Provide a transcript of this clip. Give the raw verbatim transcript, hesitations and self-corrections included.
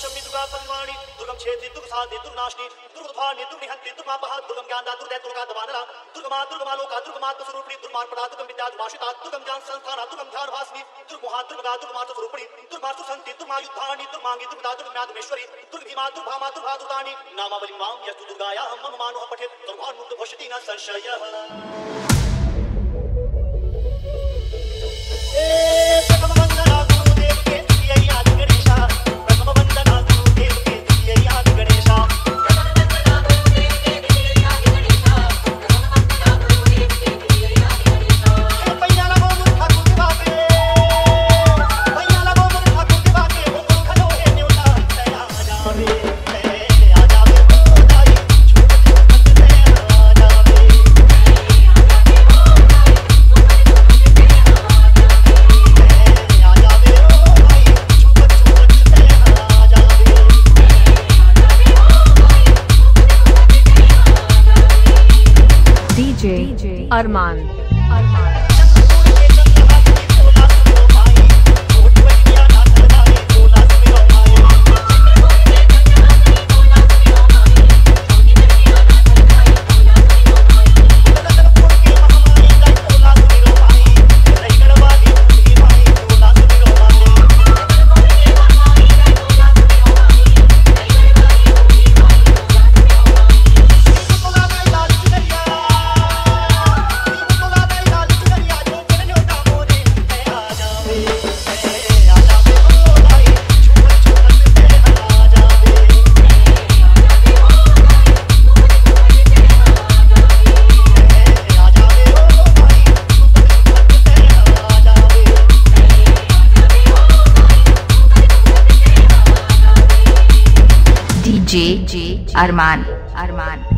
दुर्गम दुर्गा परिवाणी दुर्गम क्षेत्री दुर्ग साधि दुर्नाशनी दुर्गभानि दुर्निहंति दुर्मापह दुर्गम ज्ञानदा दुर्दै दुर्गा दवानला दुर्गमा दुर्गमा लोका दुर्गमात्म स्वरूपिणी दुर्मार्पणा दुर्गम विद्या दुर्माशिता दुर्गम ज्ञान संस्थाना दुर्गम ध्यान भासनी दुर्गमहा दुर्गा दुर्गमात्म स्वरूपिणी दुर्मासु संति दुर्मायुद्धानि दुर्मांगी दुर्गदा दुर्गम्याधमेश्वरी दुर्गभीमा दुर्भामा दुर्भादुतानि नामावली मां यस्तु दुर्गायाः मम मानोः पठेत् दुर्भान्मुक्त भविष्यति न संशयः। डीजे अरमान डीजे अरमान अरमान